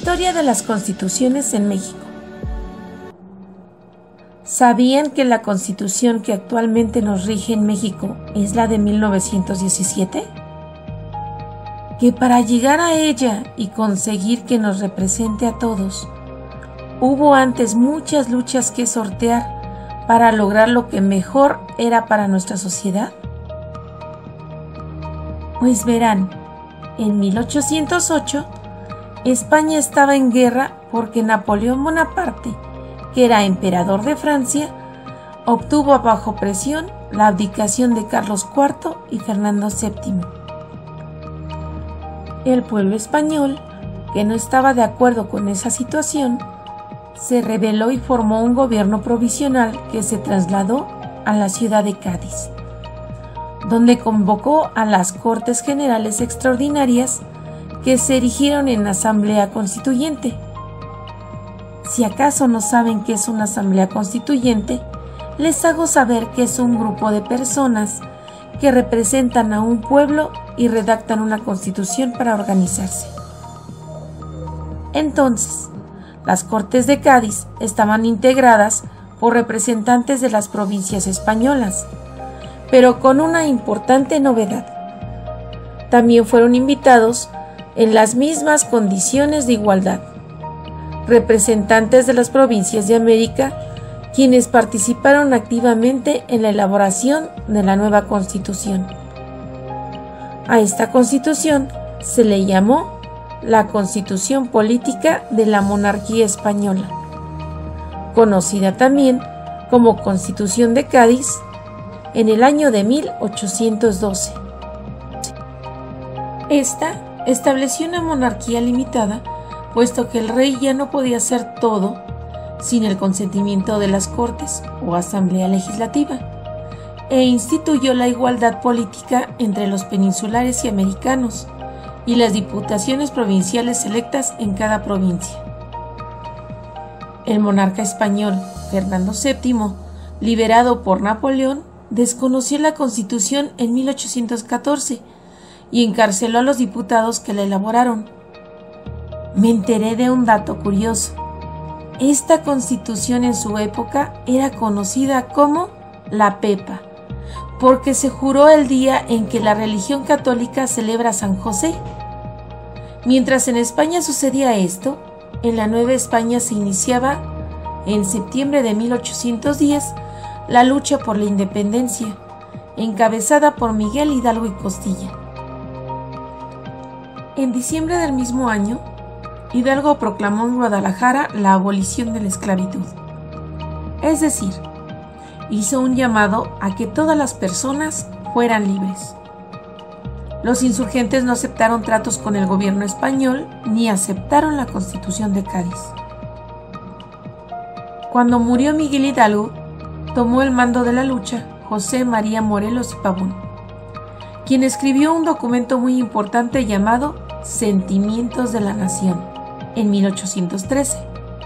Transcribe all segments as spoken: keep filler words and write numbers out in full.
Historia de las constituciones en México. ¿Sabían que la constitución que actualmente nos rige en México es la de mil novecientos diecisiete? Que para llegar a ella y conseguir que nos represente a todos, hubo antes muchas luchas que sortear para lograr lo que mejor era para nuestra sociedad. Pues verán, en mil ochocientos ocho, España estaba en guerra porque Napoleón Bonaparte, que era emperador de Francia, obtuvo bajo presión la abdicación de Carlos cuarto y Fernando séptimo. El pueblo español, que no estaba de acuerdo con esa situación, se rebeló y formó un gobierno provisional que se trasladó a la ciudad de Cádiz, donde convocó a las Cortes Generales Extraordinarias que se erigieron en Asamblea Constituyente. Si acaso no saben qué es una Asamblea Constituyente, les hago saber que es un grupo de personas que representan a un pueblo y redactan una constitución para organizarse. Entonces, las Cortes de Cádiz estaban integradas por representantes de las provincias españolas, pero con una importante novedad. También fueron invitados en las mismas condiciones de igualdad representantes de las provincias de América, quienes participaron activamente en la elaboración de la nueva Constitución. A esta Constitución se le llamó la Constitución Política de la Monarquía Española, conocida también como Constitución de Cádiz, en el año de mil ochocientos doce. Esta estableció una monarquía limitada, puesto que el rey ya no podía hacer todo sin el consentimiento de las Cortes o Asamblea Legislativa, e instituyó la igualdad política entre los peninsulares y americanos y las diputaciones provinciales electas en cada provincia. El monarca español, Fernando séptimo, liberado por Napoleón, desconoció la Constitución en mil ochocientos catorce y encarceló a los diputados que la elaboraron. Me enteré de un dato curioso. Esta Constitución en su época era conocida como la Pepa, porque se juró el día en que la religión católica celebra a San José. Mientras en España sucedía esto, en la Nueva España se iniciaba, en septiembre de mil ochocientos diez, la lucha por la independencia, encabezada por Miguel Hidalgo y Costilla. En diciembre del mismo año, Hidalgo proclamó en Guadalajara la abolición de la esclavitud. Es decir, hizo un llamado a que todas las personas fueran libres. Los insurgentes no aceptaron tratos con el gobierno español ni aceptaron la Constitución de Cádiz. Cuando murió Miguel Hidalgo, tomó el mando de la lucha José María Morelos y Pavón, quien escribió un documento muy importante llamado Sentimientos de la Nación, en mil ochocientos trece.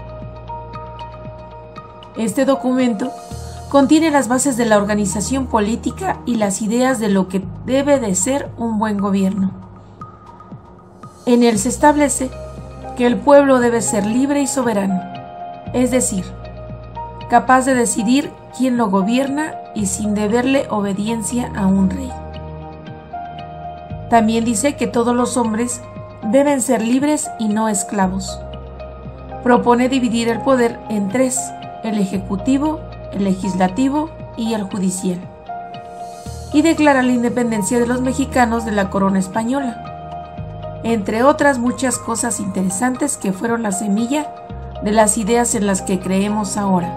Este documento contiene las bases de la organización política y las ideas de lo que debe de ser un buen gobierno. En él se establece que el pueblo debe ser libre y soberano, es decir, capaz de decidir quién lo gobierna y sin deberle obediencia a un rey. También dice que todos los hombres deben ser libres y no esclavos. Propone dividir el poder en tres: el ejecutivo, el legislativo y el judicial. Y declara la independencia de los mexicanos de la corona española, entre otras muchas cosas interesantes que fueron la semilla de las ideas en las que creemos ahora.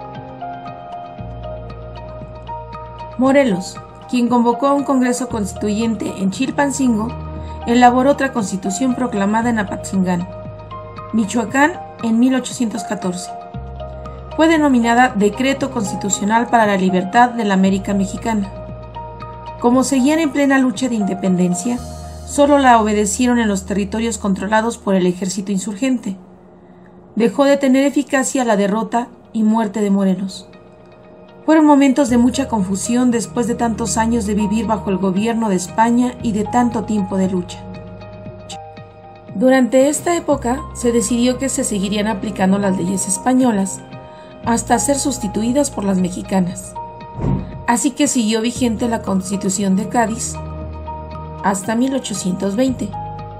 Morelos, quien convocó a un congreso constituyente en Chilpancingo, elaboró otra constitución proclamada en Apatzingán, Michoacán, en mil ochocientos catorce. Fue denominada Decreto Constitucional para la Libertad de la América Mexicana. Como seguían en plena lucha de independencia, solo la obedecieron en los territorios controlados por el ejército insurgente. Dejó de tener eficacia la derrota y muerte de Morelos. Fueron momentos de mucha confusión después de tantos años de vivir bajo el gobierno de España y de tanto tiempo de lucha. Durante esta época se decidió que se seguirían aplicando las leyes españolas hasta ser sustituidas por las mexicanas. Así que siguió vigente la Constitución de Cádiz hasta mil ochocientos veinte.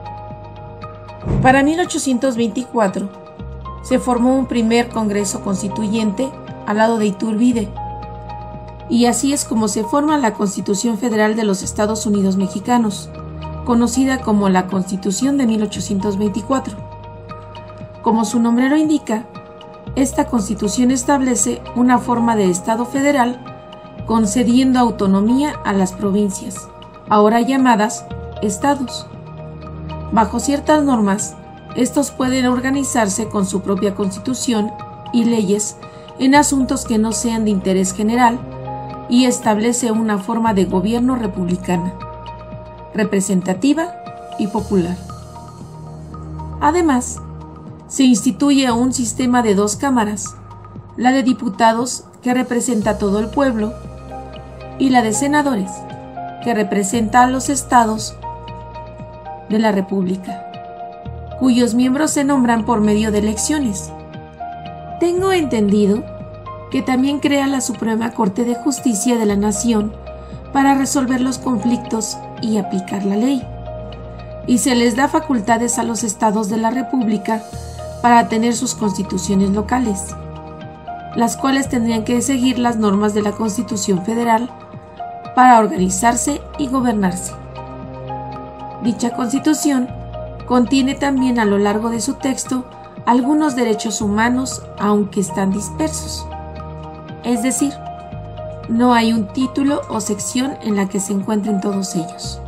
Para mil ochocientos veinticuatro se formó un primer Congreso Constituyente al lado de Iturbide, y así es como se forma la Constitución Federal de los Estados Unidos Mexicanos, conocida como la Constitución de mil ochocientos veinticuatro. Como su nombre lo indica, esta Constitución establece una forma de Estado federal concediendo autonomía a las provincias, ahora llamadas estados. Bajo ciertas normas, estos pueden organizarse con su propia constitución y leyes en asuntos que no sean de interés general y establece una forma de gobierno republicana, representativa y popular. Además, se instituye un sistema de dos cámaras, la de diputados, que representa a todo el pueblo, y la de senadores, que representa a los estados de la República, cuyos miembros se nombran por medio de elecciones. Tengo entendido que también crea la Suprema Corte de Justicia de la Nación para resolver los conflictos y aplicar la ley, y se les da facultades a los estados de la República para tener sus constituciones locales, las cuales tendrían que seguir las normas de la Constitución Federal para organizarse y gobernarse. Dicha Constitución contiene también a lo largo de su texto algunos derechos humanos, aunque están dispersos. Es decir, no hay un título o sección en la que se encuentren todos ellos.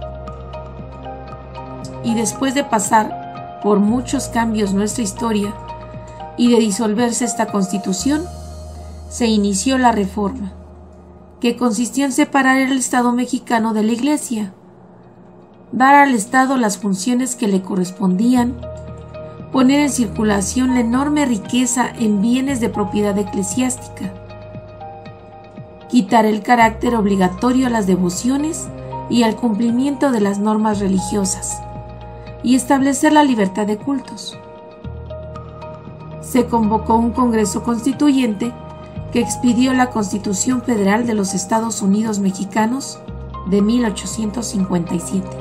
Y después de pasar por muchos cambios nuestra historia y de disolverse esta Constitución, se inició la Reforma, que consistió en separar el Estado mexicano de la Iglesia, dar al Estado las funciones que le correspondían, poner en circulación la enorme riqueza en bienes de propiedad eclesiástica, quitar el carácter obligatorio a las devociones y al cumplimiento de las normas religiosas, y establecer la libertad de cultos. Se convocó un Congreso Constituyente que expidió la Constitución Federal de los Estados Unidos Mexicanos de mil ochocientos cincuenta y siete.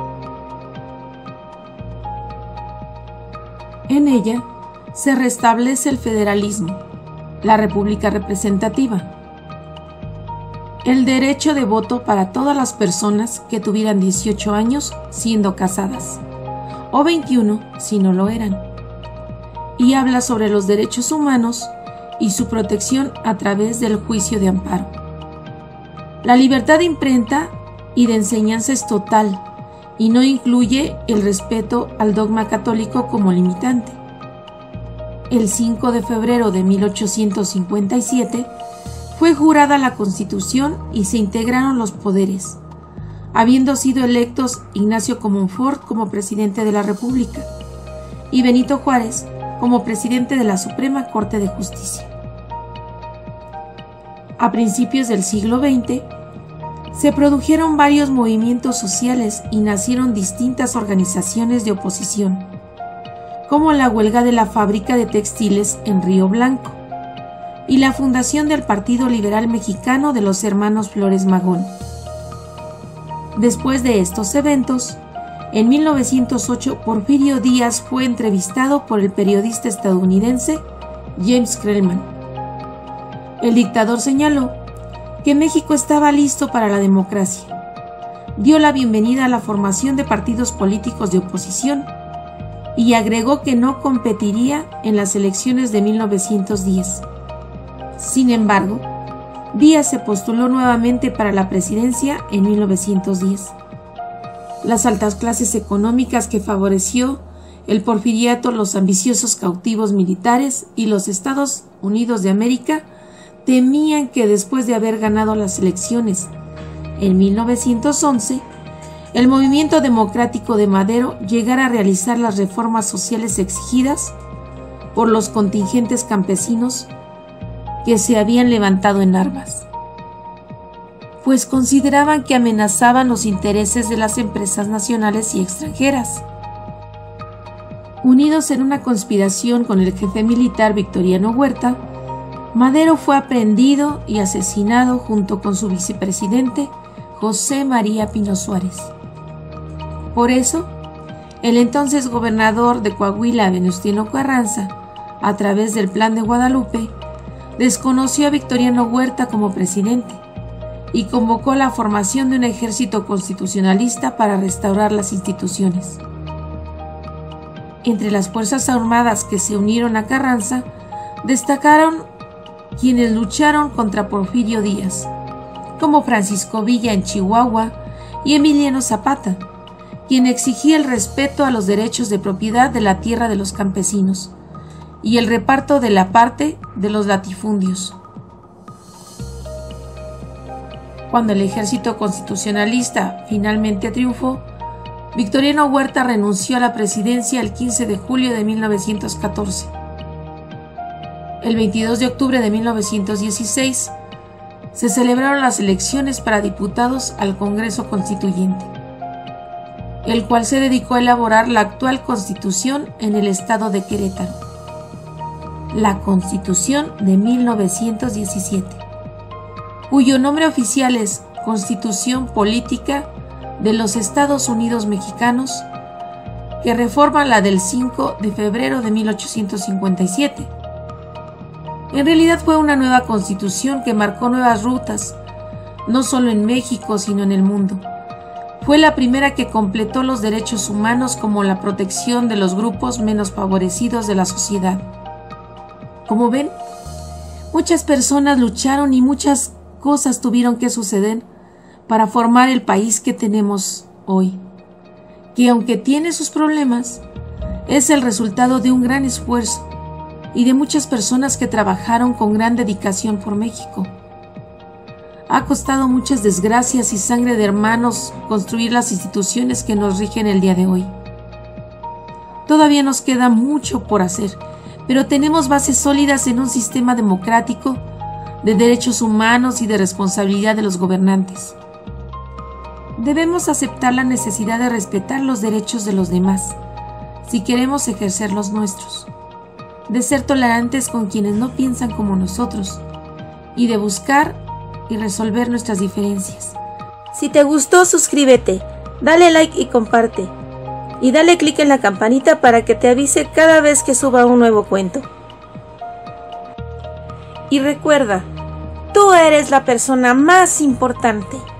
En ella se restablece el federalismo, la república representativa, el derecho de voto para todas las personas que tuvieran dieciocho años siendo casadas, o veintiuno si no lo eran, y habla sobre los derechos humanos y su protección a través del juicio de amparo. La libertad de imprenta y de enseñanza es total y no incluye el respeto al dogma católico como limitante. El cinco de febrero de mil ochocientos cincuenta y siete fue jurada la Constitución y se integraron los poderes, habiendo sido electos Ignacio Comonfort como presidente de la República y Benito Juárez como presidente de la Suprema Corte de Justicia. A principios del siglo veinte, se produjeron varios movimientos sociales y nacieron distintas organizaciones de oposición, como la huelga de la fábrica de textiles en Río Blanco y la fundación del Partido Liberal Mexicano de los Hermanos Flores Magón. Después de estos eventos, en mil novecientos ocho, Porfirio Díaz fue entrevistado por el periodista estadounidense James Crellman. El dictador señaló que México estaba listo para la democracia. Dio la bienvenida a la formación de partidos políticos de oposición y agregó que no competiría en las elecciones de mil novecientos diez. Sin embargo, Díaz se postuló nuevamente para la presidencia en mil novecientos diez. Las altas clases económicas que favoreció el porfiriato, los ambiciosos cautivos militares y los Estados Unidos de América temían que después de haber ganado las elecciones en mil novecientos once, el movimiento democrático de Madero llegara a realizar las reformas sociales exigidas por los contingentes campesinos que se habían levantado en armas, pues consideraban que amenazaban los intereses de las empresas nacionales y extranjeras. Unidos en una conspiración con el jefe militar Victoriano Huerta, Madero fue aprehendido y asesinado junto con su vicepresidente José María Pino Suárez. Por eso, el entonces gobernador de Coahuila, Venustiano Carranza, a través del Plan de Guadalupe, desconoció a Victoriano Huerta como presidente y convocó la formación de un ejército constitucionalista para restaurar las instituciones. Entre las fuerzas armadas que se unieron a Carranza, destacaron quienes lucharon contra Porfirio Díaz, como Francisco Villa en Chihuahua y Emiliano Zapata, quien exigía el respeto a los derechos de propiedad de la tierra de los campesinos y el reparto de la parte de los latifundios. Cuando el ejército constitucionalista finalmente triunfó, Victoriano Huerta renunció a la presidencia el quince de julio de mil novecientos catorce. El veintidós de octubre de mil novecientos dieciséis se celebraron las elecciones para diputados al Congreso Constituyente, el cual se dedicó a elaborar la actual Constitución en el estado de Querétaro, la Constitución de mil novecientos diecisiete, cuyo nombre oficial es Constitución Política de los Estados Unidos Mexicanos, que reforma la del cinco de febrero de mil ochocientos cincuenta y siete. En realidad fue una nueva constitución que marcó nuevas rutas, no solo en México, sino en el mundo. Fue la primera que completó los derechos humanos como la protección de los grupos menos favorecidos de la sociedad. Como ven, muchas personas lucharon y muchas cosas tuvieron que suceder para formar el país que tenemos hoy, que aunque tiene sus problemas, es el resultado de un gran esfuerzo y de muchas personas que trabajaron con gran dedicación por México. Ha costado muchas desgracias y sangre de hermanos construir las instituciones que nos rigen el día de hoy. Todavía nos queda mucho por hacer, pero tenemos bases sólidas en un sistema democrático, de derechos humanos y de responsabilidad de los gobernantes. Debemos aceptar la necesidad de respetar los derechos de los demás, si queremos ejercer los nuestros, de ser tolerantes con quienes no piensan como nosotros y de buscar y resolver nuestras diferencias. Si te gustó, suscríbete, dale like y comparte. Y dale clic en la campanita para que te avise cada vez que suba un nuevo cuento. Y recuerda, tú eres la persona más importante.